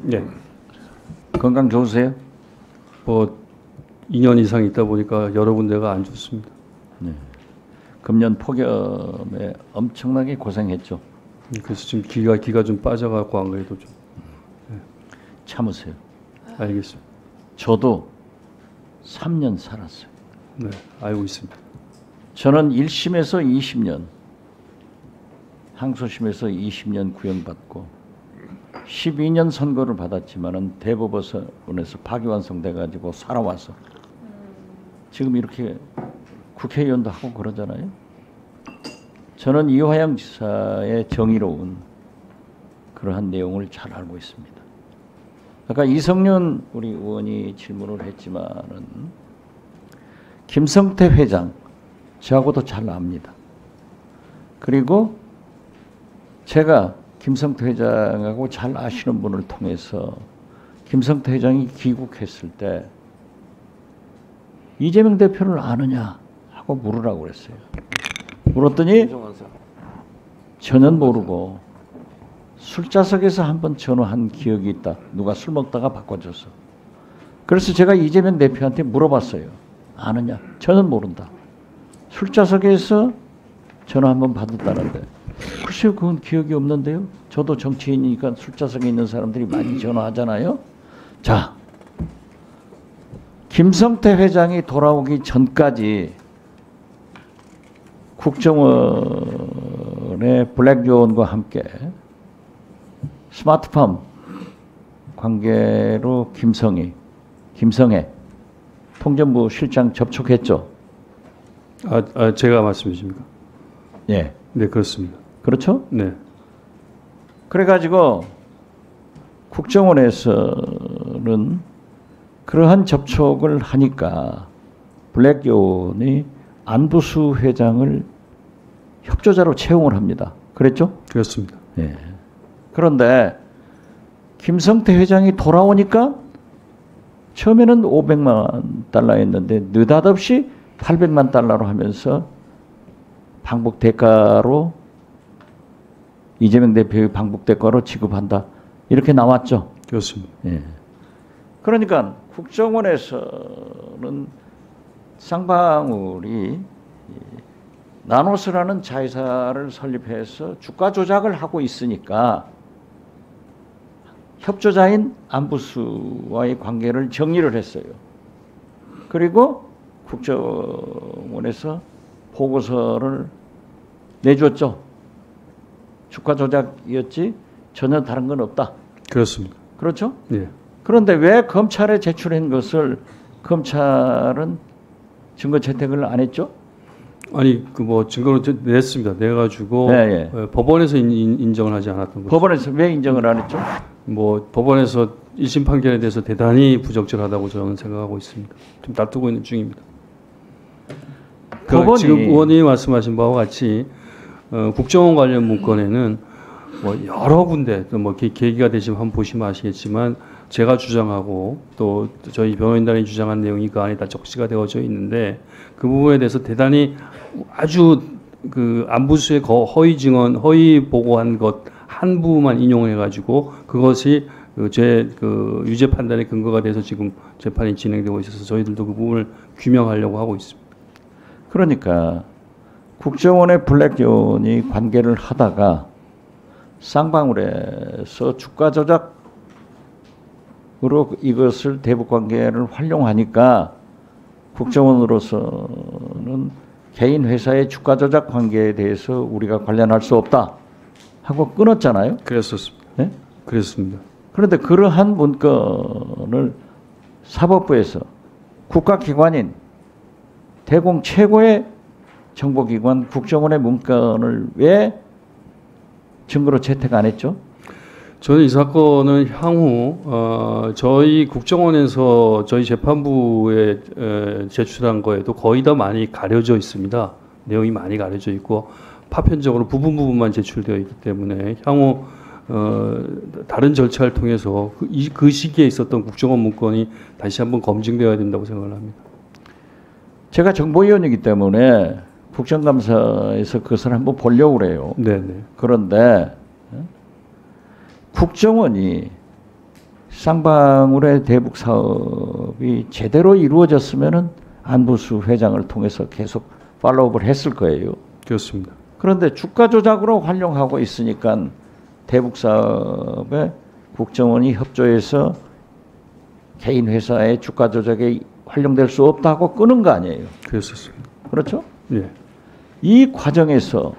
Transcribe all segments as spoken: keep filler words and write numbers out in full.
네. 건강 좋으세요? 뭐 이 년 이상 있다 보니까 여러 군데가 안 좋습니다. 네. 금년 폭염에 엄청나게 고생했죠. 그래서 지금 기가 기가 좀 빠져갖고 안 그래도 좀 네. 참으세요. 알겠습니다. 저도 삼 년 살았어요. 네, 알고 있습니다. 저는 일 심에서 이십 년, 항소심에서 이십 년 구형받고 십이 년 선고를 받았지만은 대법원에서 파기환송돼 가지고 살아와서 지금 이렇게 국회의원도 하고 그러잖아요. 저는 이화영 지사의 정의로운 그러한 내용을 잘 알고 있습니다. 아까 이성윤 우리 의원이 질문을 했지만은 김성태 회장 저하고도 잘 압니다. 그리고 제가 김성태 회장하고 잘 아시는 분을 통해서 김성태 회장이 귀국했을 때 이재명 대표를 아느냐 하고 물으라고 그랬어요. 물었더니 전혀 모르고 술자석에서 한번 전화한 기억이 있다. 누가 술 먹다가 바꿔줘서. 그래서 제가 이재명 대표한테 물어봤어요. 아느냐? 전혀 모른다. 술자석에서 전화 한번 받았다는데 글쎄요, 그건 기억이 없는데요. 저도 정치인이니까 술자석에 있는 사람들이 많이 전화하잖아요. 자, 김성태 회장이 돌아오기 전까지 국정원의 블랙존과 함께 스마트팜 관계로 김성희, 김성애 통전부 실장 접촉했죠. 아, 아 제가 말씀해 주십니까? 예. 네, 그렇습니다. 그렇죠? 네. 그래가지고 국정원에서는 그러한 접촉을 하니까 블랙존이 안부수 회장을 협조자로 채용을 합니다. 그랬죠? 그렇습니다. 예. 그런데 김성태 회장이 돌아오니까 처음에는 오백만 달러였는데 느닷없이 팔백만 달러로 하면서 방북 대가로 이재명 대표의 방북 대가로 지급한다. 이렇게 나왔죠. 그렇습니다. 예. 그러니까 국정원에서는 쌍방울이 나노스라는 자회사를 설립해서 주가 조작을 하고 있으니까 협조자인 안부수와의 관계를 정리를 했어요. 그리고 국정원에서 보고서를 내줬죠. 주가 조작이었지 전혀 다른 건 없다. 그렇습니다. 그렇죠? 예. 그런데 왜 검찰에 제출한 것을 검찰은 증거 채택을 안 했죠? 아니 그 뭐 증거로 냈습니다. 내가지고 네, 예. 법원에서 인, 인, 인정을 하지 않았던 거죠. 법원에서 왜 인정을 안 했죠? 뭐 법원에서 일 심 판결에 대해서 대단히 부적절하다고 저는 생각하고 있습니다. 좀 다투고 있는 중입니다. 법원이 지금 의원님이 말씀하신 바와 같이 어, 국정원 관련 문건에는 뭐 여러 군데 또 뭐 계기가 되시면 한번 보시면 아시겠지만 제가 주장하고 또 저희 변호인단이 주장한 내용이 그 안에 다 적시가 되어져 있는데 그 부분에 대해서 대단히 아주 그 안부수의 허위 증언, 허위 보고한 것 한 부분만 인용해 가지고 그것이 제 그 유죄 판단의 근거가 돼서 지금 재판이 진행되고 있어서 저희들도 그 부분을 규명하려고 하고 있습니다. 그러니까 국정원의 블랙존이 관계를 하다가 쌍방울에서 주가 조작으로 이것을 대북 관계를 활용하니까 국정원으로서는 개인 회사의 주가 조작 관계에 대해서 우리가 관련할 수 없다 하고 끊었잖아요. 그랬었습니다. 네? 그랬습니다. 그런데 그러한 문건을 사법부에서 국가기관인 대공 최고의 정보기관 국정원의 문건을 왜 증거로 채택 안 했죠? 저는 이 사건은 향후 어, 저희 국정원에서 저희 재판부에 에, 제출한 거에도 거의 다 많이 가려져 있습니다. 내용이 많이 가려져 있고 파편적으로 부분 부분만 제출되어 있기 때문에 향후 어, 다른 절차를 통해서 그, 이, 그 시기에 있었던 국정원 문건이 다시 한번 검증되어야 된다고 생각을 합니다. 제가 정보위원이기 때문에 국정감사에서 그것을 한번 보려고 그래요. 네네. 그런데 국정원이 쌍방울의 대북 사업이 제대로 이루어졌으면은 안보수 회장을 통해서 계속 팔로우업을 했을 거예요. 그렇습니다. 그런데 주가 조작으로 활용하고 있으니까 대북 사업에 국정원이 협조해서 개인 회사의 주가 조작에 활용될 수 없다고 끄는 거 아니에요. 그랬었습니다. 그렇죠? 예. 이 과정에서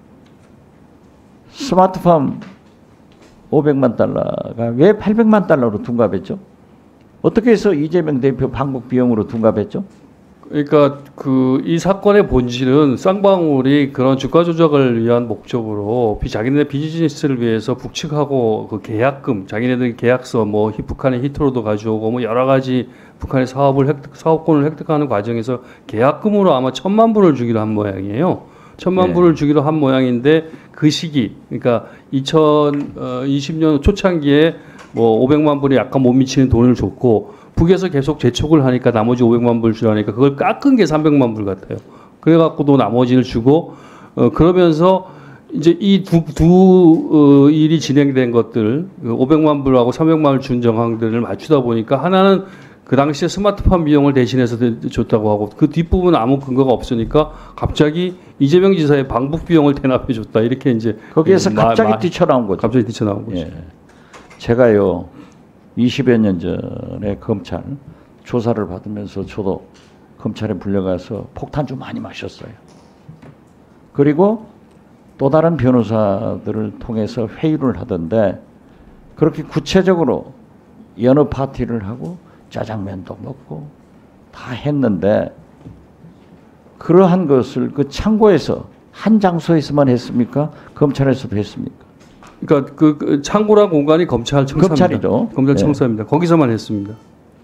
스마트팜 오백만 달러가 왜 팔백만 달러로 둔갑했죠? 어떻게 해서 이재명 대표 방북 비용으로 둔갑했죠? 그러니까 그 이 사건의 본질은 쌍방울이 그런 주가 조작을 위한 목적으로 비- 자기네 비즈니스를 위해서 북측하고 그 계약금, 자기네들 계약서 뭐 히- 북한의 히트로도 가져오고 뭐 여러 가지 북한의 사업을 획득, 사업권을 획득하는 과정에서 계약금으로 아마 천만 불을 주기로 한 모양이에요. 천만 네. 불을 주기로 한 모양인데 그 시기, 그러니까 이천이십 년 초창기에 뭐 오백만 불이 약간 못 미치는 돈을 줬고 북에서 계속 재촉을 하니까 나머지 오백만 불 주라니까 그걸 깎은 게 삼백만 불 같아요. 그래갖고도 나머지를 주고 어, 그러면서 이제 이 두 두 어, 일이 진행된 것들 그 오백만 불하고 삼백만 불 준 정황들을 맞추다 보니까 하나는 그 당시에 스마트팜 비용을 대신해서 대- 줬다고 하고 그 뒷부분은 아무 근거가 없으니까 갑자기 이재명 지사의 방북 비용을 대납해 줬다 이렇게 이제 거기에서 마- 갑자기 마- 뛰쳐나온 거죠. 갑자기 뛰쳐나온 거죠. 예. 제가요 이십여 년 전에 검찰 조사를 받으면서 저도 검찰에 불려가서 폭탄 좀 많이 마셨어요. 그리고 또 다른 변호사들을 통해서 회의를 하던데 그렇게 구체적으로 여느 파티를 하고 짜장면도 먹고 다 했는데 그러한 것을 그 창고에서 한 장소에서만 했습니까? 검찰에서도 했습니까? 그러니까 그, 그 창고란 공간이 검찰 청사입니다. 검찰이죠. 검찰 네. 청사입니다. 거기서만 했습니다.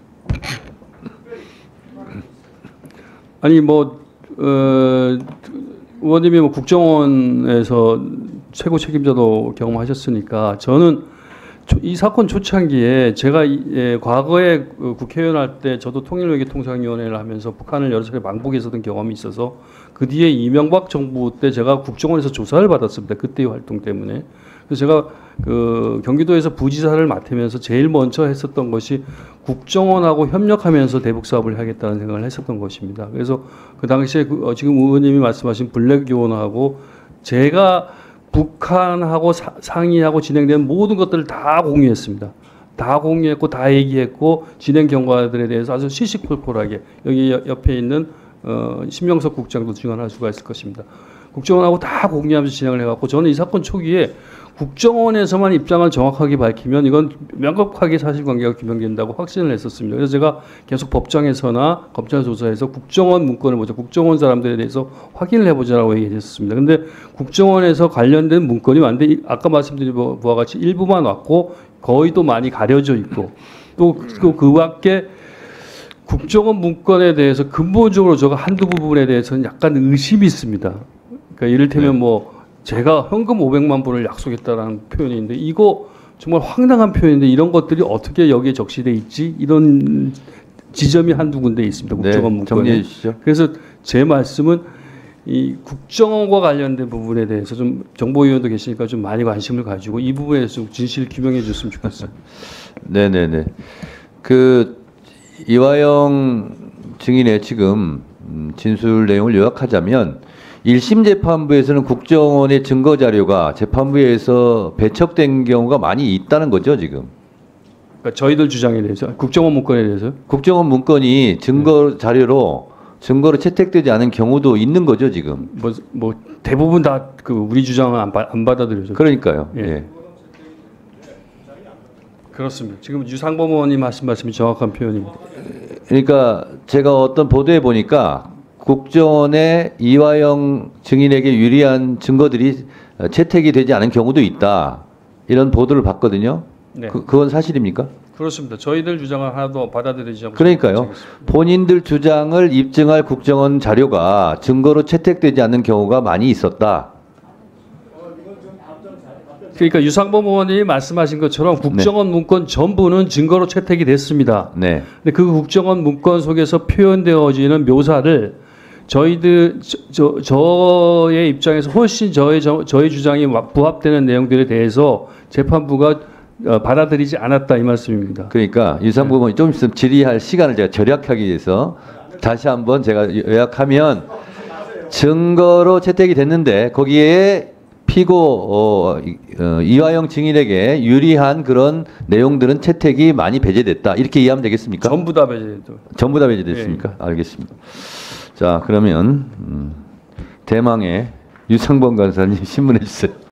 아니 뭐 어, 의원님이 뭐 국정원에서 최고 책임자도 경험하셨으니까 저는 초- 이 사건 초창기에 제가 이- 예, 과거에 그 국회의원 할 때 저도 통일외교통상위원회를 하면서 북한을 여러 차례 방북했었던 경험이 있어서 그 뒤에 이명박 정부 때 제가 국정원에서 조사를 받았습니다. 그때의 활동 때문에. 그래서 제가 그 경기도에서 부지사를 맡으면서 제일 먼저 했었던 것이 국정원하고 협력하면서 대북 사업을 하겠다는 생각을 했었던 것입니다. 그래서 그 당시에 그 어, 지금 의원님이 말씀하신 블랙 요원하고 제가 북한하고 사, 상의하고 진행된 모든 것들을 다 공유했습니다. 다 공유했고 다 얘기했고 진행 경과들에 대해서 아주 시시콜콜하게 여기 여- 옆에 있는 어, 신명석 국장도 증언할 수가 있을 것입니다. 국정원하고 다 공유하면서 진행을 해갖고 저는 이 사건 초기에 국정원에서만 입장을 정확하게 밝히면 이건 명확하게 사실관계가 규명된다고 확신을 했었습니다. 그래서 제가 계속 법정에서나 검찰 조사에서 국정원 문건을 보자, 국정원 사람들에 대해서 확인을 해보자라고 얘기했었습니다. 근데 국정원에서 관련된 문건이 왔는데 이- 아까 말씀드린 바와 같이 일부만 왔고 거의 또 많이 가려져 있고 또 그 밖에 국정원 문건에 대해서 근본적으로 제가 한두 부분에 대해서는 약간 의심이 있습니다. 그러니까 이를테면 뭐 제가 현금 오백만 불을 약속했다라는 표현이 있는데 이거 정말 황당한 표현인데 이런 것들이 어떻게 여기에 적시돼 있지? 이런 지점이 한두 군데 있습니다. 국정원 네, 문건에. 정리해 주시죠. 그래서 제 말씀은 이 국정원과 관련된 부분에 대해서 좀 정보위원도 계시니까 좀 많이 관심을 가지고 이 부분에 대해서 좀 진실 규명해 줬으면 좋겠어요. 네네네. 그 이화영 증인의 지금 음, 진술 내용을 요약하자면 일 심 재판부에서는 국정원의 증거 자료가 재판부에서 배척된 경우가 많이 있다는 거죠, 지금. 그러니까 저희들 주장에 대해서 국정원 문건에 대해서 국정원 문건이 증거 자료로 증거로 채택되지 않은 경우도 있는 거죠, 지금. 뭐, 뭐 대부분 다 그 우리 주장은 안, 받- 안 받아들여져. 그러니까요. 예. 예. 그렇습니다. 지금 유상범 의원님 하신 말씀이 정확한 표현입니다. 그러니까 제가 어떤 보도에 보니까 국정원의 이화영 증인에게 유리한 증거들이 채택이 되지 않은 경우도 있다. 이런 보도를 봤거든요. 네, 그, 그건 사실입니까? 그렇습니다. 저희들 주장은 하나도 받아들이지 않고 그러니까요. 주장했습니다. 본인들 주장을 입증할 국정원 자료가 증거로 채택되지 않는 경우가 많이 있었다. 그러니까 유상범 의원님이 말씀하신 것처럼 국정원 문건 전부는 증거로 채택이 됐습니다. 네. 근데 그 국정원 문건 속에서 표현되어지는 묘사를 저희들 저, 저 저의 입장에서 훨씬 저의 저, 저의 주장이 부합되는 내용들에 대해서 재판부가 어, 받아들이지 않았다 이 말씀입니다. 그러니까 유상부 의원이 좀 있으면 질의할 시간을 제가 절약하기 위해서 다시 한번 제가 요약하면 증거로 채택이 됐는데 거기에 피고 어, 이- 어, 이화영 증인에게 유리한 그런 내용들은 채택이 많이 배제됐다 이렇게 이해하면 되겠습니까? 전부 다 배제도. 전부 다 배제됐습니까? 알겠습니다. 자 그러면 음, 대망의 유상범 간사님 신문해 주세요.